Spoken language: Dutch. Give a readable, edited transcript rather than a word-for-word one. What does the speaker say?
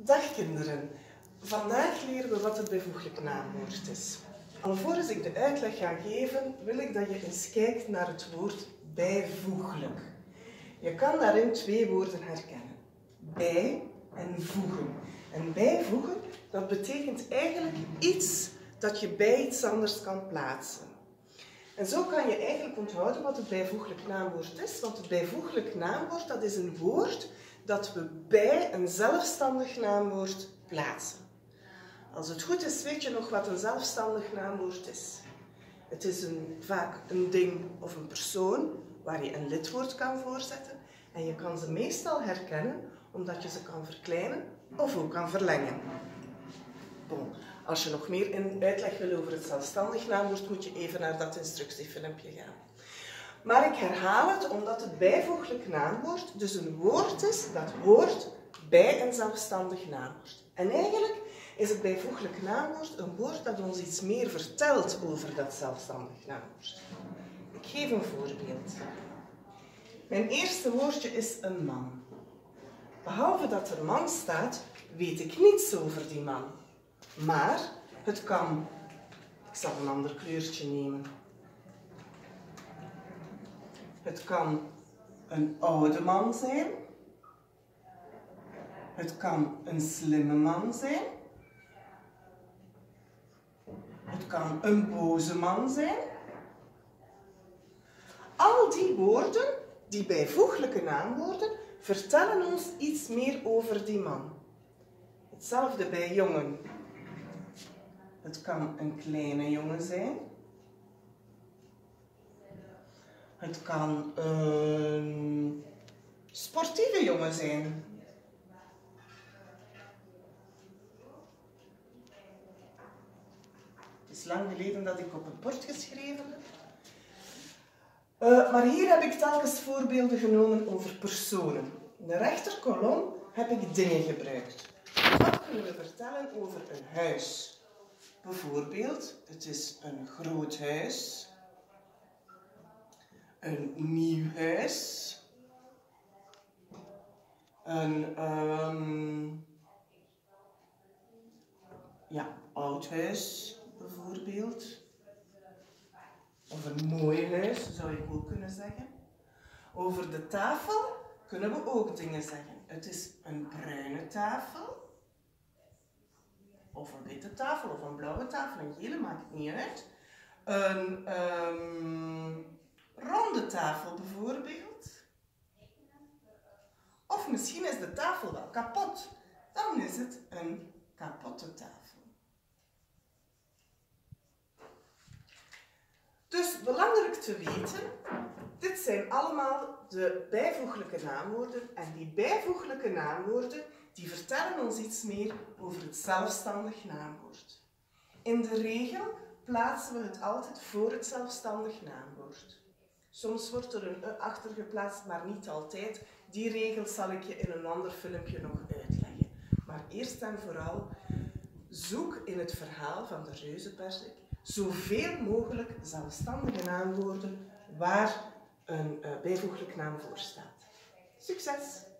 Dag kinderen, vandaag leren we wat het bijvoeglijk naamwoord is. Alvorens ik de uitleg ga geven, wil ik dat je eens kijkt naar het woord bijvoeglijk. Je kan daarin twee woorden herkennen. Bij en voegen. En bijvoegen, dat betekent eigenlijk iets dat je bij iets anders kan plaatsen. En zo kan je eigenlijk onthouden wat het bijvoeglijk naamwoord is. Want het bijvoeglijk naamwoord, dat is een woord dat we bij een zelfstandig naamwoord plaatsen. Als het goed is, weet je nog wat een zelfstandig naamwoord is. Het is vaak een ding of een persoon waar je een lidwoord kan voorzetten. En je kan ze meestal herkennen omdat je ze kan verkleinen of ook kan verlengen. Bon. Als je nog meer uitleg wil over het zelfstandig naamwoord, moet je even naar dat instructiefilmpje gaan. Maar ik herhaal het omdat het bijvoeglijk naamwoord dus een woord is dat hoort bij een zelfstandig naamwoord. En eigenlijk is het bijvoeglijk naamwoord een woord dat ons iets meer vertelt over dat zelfstandig naamwoord. Ik geef een voorbeeld. Mijn eerste woordje is een man. Behalve dat er man staat, weet ik niets over die man. Maar het kan, ik zal een ander kleurtje nemen. Het kan een oude man zijn. Het kan een slimme man zijn. Het kan een boze man zijn. Al die woorden, die bijvoeglijke naamwoorden, vertellen ons iets meer over die man. Hetzelfde bij jongen. Het kan een kleine jongen zijn. Het kan een sportieve jongen zijn. Het is lang geleden dat ik op het bord geschreven heb. Maar hier heb ik telkens voorbeelden genomen over personen. In de rechterkolom heb ik dingen gebruikt. Wat kunnen we vertellen over een huis? Bijvoorbeeld, het is een groot huis, een nieuw huis, een oud huis bijvoorbeeld, of een mooi huis zou ik ook kunnen zeggen. Over de tafel kunnen we ook dingen zeggen. Het is een bruine tafel. Of een witte tafel, of een blauwe tafel, een gele, maakt het niet uit. Een ronde tafel bijvoorbeeld. Of misschien is de tafel wel kapot. Dan is het een kapotte tafel. Dus belangrijk te weten, dit zijn allemaal de bijvoeglijke naamwoorden. En die bijvoeglijke naamwoorden, die vertellen ons iets meer over het zelfstandig naamwoord. In de regel plaatsen we het altijd voor het zelfstandig naamwoord. Soms wordt er een e achter geplaatst, maar niet altijd. Die regel zal ik je in een ander filmpje nog uitleggen. Maar eerst en vooral, zoek in het verhaal van de reuzenpersik zoveel mogelijk zelfstandige naamwoorden waar een bijvoeglijk naam voor staat. Succes!